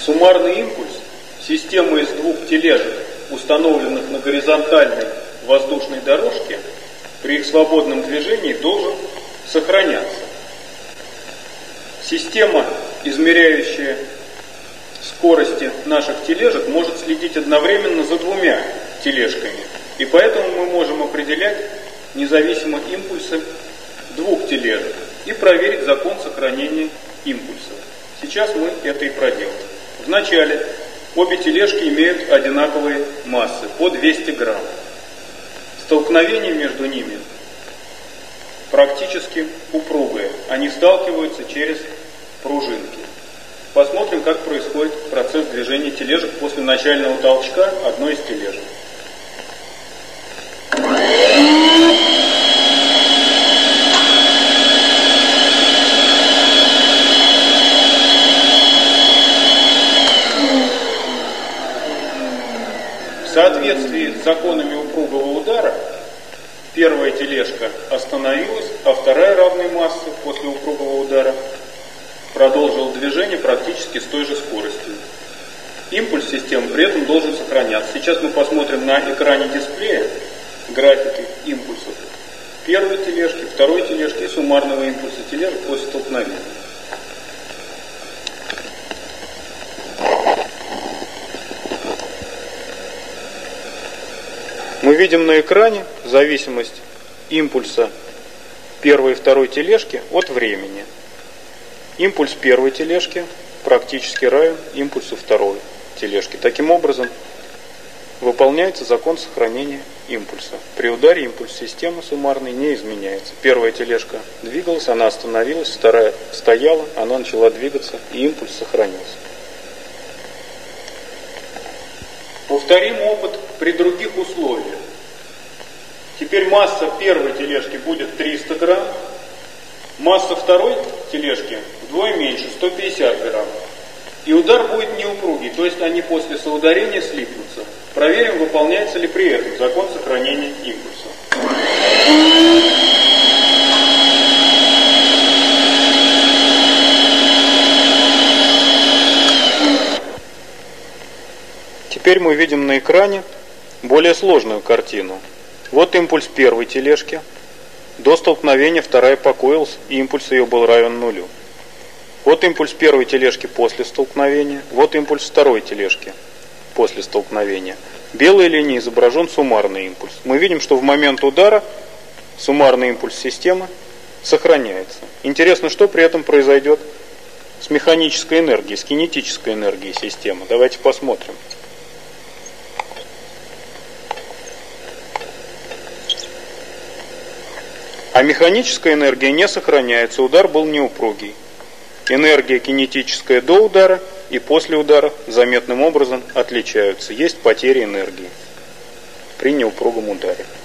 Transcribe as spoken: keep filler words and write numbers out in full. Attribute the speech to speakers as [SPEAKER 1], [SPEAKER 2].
[SPEAKER 1] Суммарный импульс системы из двух тележек, установленных на горизонтальной воздушной дорожке, при их свободном движении должен сохраняться. Система, измеряющая скорости наших тележек, может следить одновременно за двумя тележками. И поэтому мы можем определять независимо импульсы двух тележек и проверить закон сохранения импульсов. Сейчас мы это и проделаем. Вначале обе тележки имеют одинаковые массы, по двести грамм. Столкновение между ними практически упругое. Они сталкиваются через пружинки. Посмотрим, как происходит процесс движения тележек после начального толчка одной из тележек. В соответствии с законами упругого удара, первая тележка остановилась, а вторая равной массы после упругого удара продолжила движение практически с той же скоростью. Импульс системы при этом должен сохраняться. Сейчас мы посмотрим на экране дисплея графики импульсов первой тележки, второй тележки и суммарного импульса тележек после столкновения. Мы видим на экране зависимость импульса первой и второй тележки от времени. Импульс первой тележки практически равен импульсу второй тележки. Таким образом, выполняется закон сохранения импульса. При ударе импульс системы суммарной не изменяется. Первая тележка двигалась, она остановилась, вторая стояла, она начала двигаться, и импульс сохранился. Повторим опыт при других условиях. Теперь масса первой тележки будет триста грамм, масса второй тележки вдвое меньше, сто пятьдесят грамм. И удар будет неупругий, то есть они после соударения слипнутся. Проверим, выполняется ли при этом закон сохранения импульса. Теперь мы видим на экране более сложную картину. Вот импульс первой тележки. До столкновения вторая покоилась, и импульс ее был равен нулю. Вот импульс первой тележки после столкновения. Вот импульс второй тележки после столкновения. Белой линией изображен суммарный импульс. Мы видим, что в момент удара суммарный импульс системы сохраняется. Интересно, что при этом произойдет с механической энергией, с кинетической энергией системы. Давайте посмотрим. А механическая энергия не сохраняется, удар был неупругий. Энергия кинетическая до удара и после удара заметным образом отличаются. Есть потери энергии при неупругом ударе.